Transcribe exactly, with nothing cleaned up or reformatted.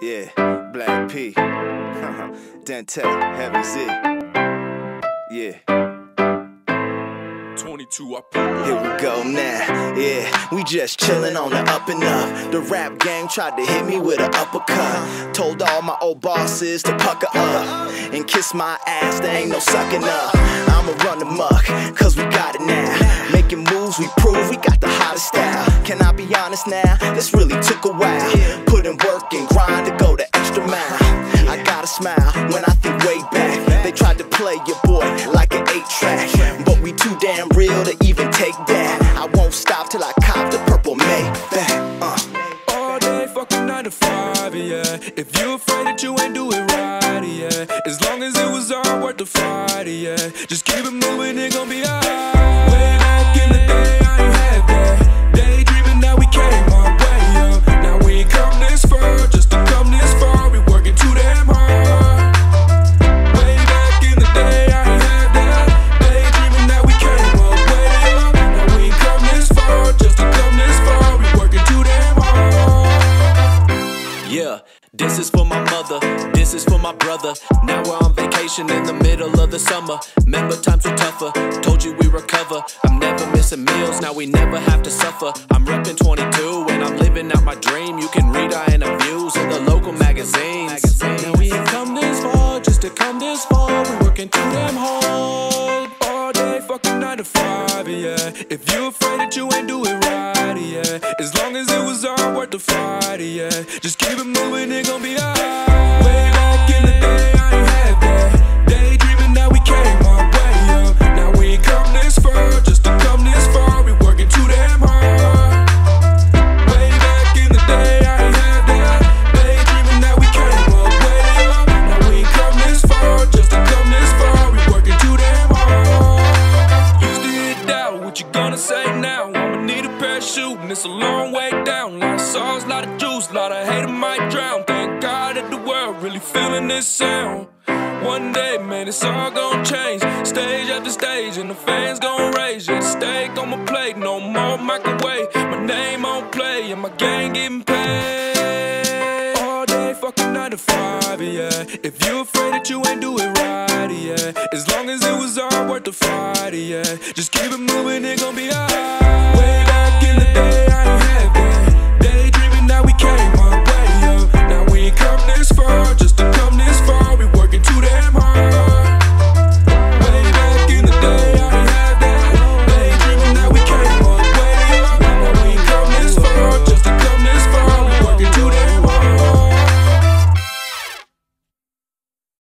Yeah, Black P, Dente, Heavy Z. Yeah. twenty-two, I Here we go now, yeah, we just chillin' on the up and up. The rap game tried to hit me with an uppercut. Told all my old bosses to pucker up and kiss my ass, there ain't no sucking up. I'ma run amok, cause we got it now. Making moves, we prove we got the hottest style. Can I be honest now? This really took a while. Put in work and grind to go the extra mile. I gotta smile when I think way back. They tried to play your boy like an eight track, but we too damn real to even take that. I won't stop till I cop the purple Maybach. Uh. all day fucking nine to five, yeah. If you afraid that you ain't do it right, yeah. As long as it was all worth the fight, yeah. Just keep it moving, it gon' be alright. Way back in the day, I ain't had that. Daydreaming, now we came our way up. Now we ain't come this far, just to come this far. We working too damn hard. Way back in the day, I ain't had that. Daydreaming, now we came up way up. Now we ain't come this far, just to come this far. We working too damn hard. Yeah, this is for my mother, this is for my brother. Now we're on vacation in the middle of the summer. Remember times were tougher, told you we recover. I'm never missing meals, now we never have to suffer. I'm reppin' twenty-two and I'm living out my dream. You can read our interviews in the local magazines. Now we ain't come this far, just to come this far. We working too damn hard. All day fucking nine to five, yeah. If you afraid that you ain't do it right, yeah. As long as it was all worth the fight, yeah. Just keep it moving, it gon' be alright. Way back in the day, I ain't had that. Daydreaming, now we came our way up. Now we ain't come this far, just to come this far. We working too damn hard. Way back in the day, I ain't had that. Daydreaming, now we came up way up. Now we ain't come this far, just to come this far. We working too damn hard. Used to hit doubt, what you gonna say now? I'ma need a parachute and it's a long way down. Lot of sauce, lot of juice, lot of hate might drown. Thank God that the world really feeling this sound. One day, man, it's all gon' change. Stage after stage, and the fans gon' rage. Yeah, steak on my plate, no more microwave. My name on play, and my gang getting paid. All day, fucking nine to five, yeah. If you afraid that you ain't do it right, yeah. As